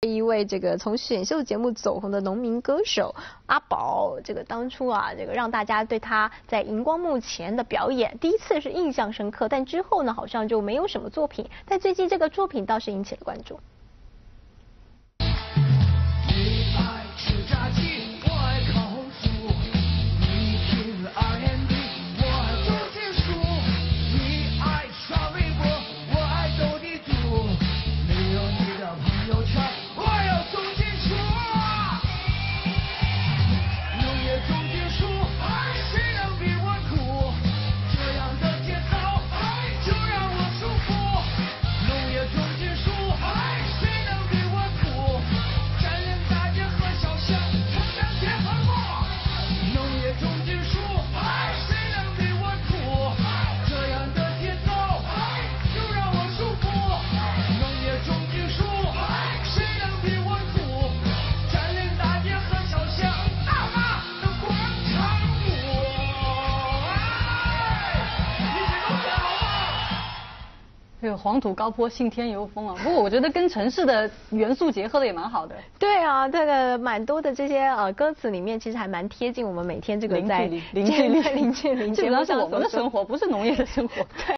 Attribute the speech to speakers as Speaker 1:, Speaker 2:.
Speaker 1: 一位这个从选秀节目走红的农民歌手阿宝，这个当初啊，这个让大家对他在荧光幕前的表演，第一次是印象深刻，但之后呢，好像就没有什么作品。但最近这个作品倒是引起了关注。
Speaker 2: 这个黄土高坡信天由风啊，不过我觉得跟城市的元素结合的也蛮好的。
Speaker 1: 对啊，这个蛮多的这些歌词里面，其实还蛮贴近我们每天这个在
Speaker 2: 零距离，
Speaker 1: 基本上是
Speaker 2: 我们的生活，不是农业的生活。
Speaker 1: 对